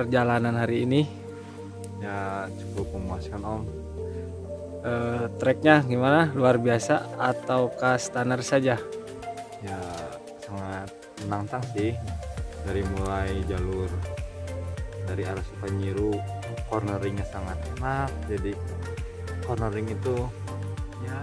perjalanan hari ini? Ya cukup memuaskan Om. Treknya gimana? Luar biasa ataukah standar saja? Ya sangat menantang sih. Dari mulai jalur dari arah Sukanyiru, corneringnya sangat enak. Jadi cornering itu ya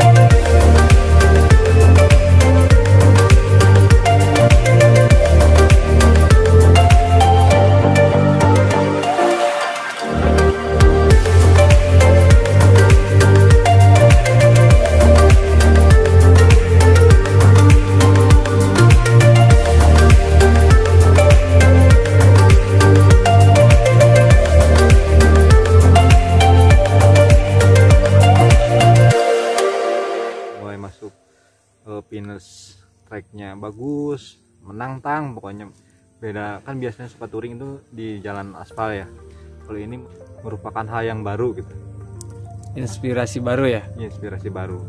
masuk finish tracknya bagus, menantang pokoknya. Beda kan biasanya suka touring itu di jalan aspal ya, kalau ini merupakan hal yang baru gitu, Inspirasi baru ya? inspirasi baru.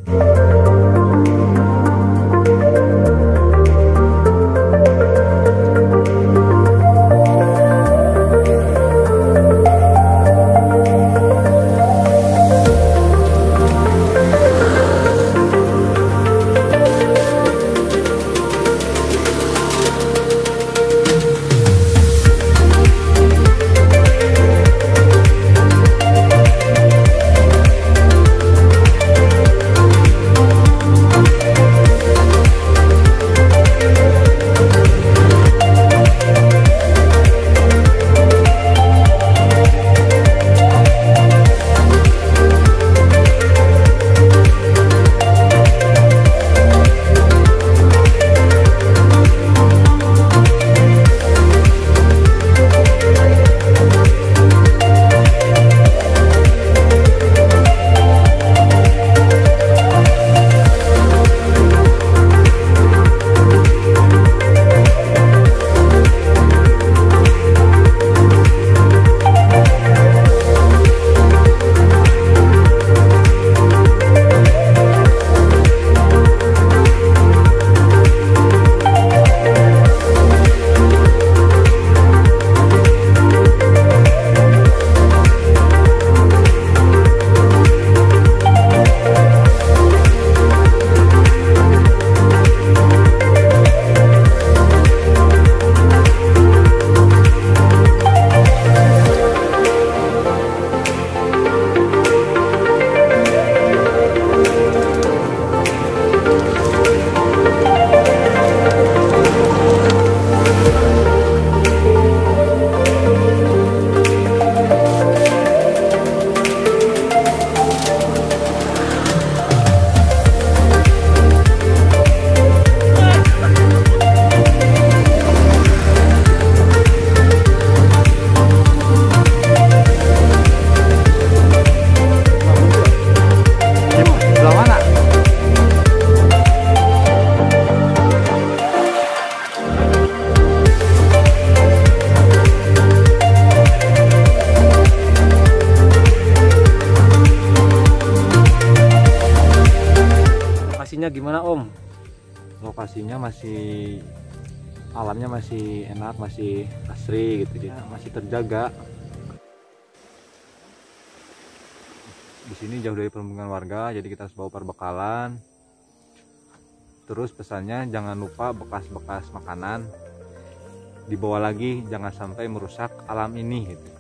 Gimana Om? Lokasinya masih, alamnya masih enak, masih asri gitu ya, masih terjaga. Di sini jauh dari permukiman warga, jadi kita harus bawa perbekalan. Terus pesannya jangan lupa bekas-bekas makanan dibawa lagi, jangan sampai merusak alam ini gitu.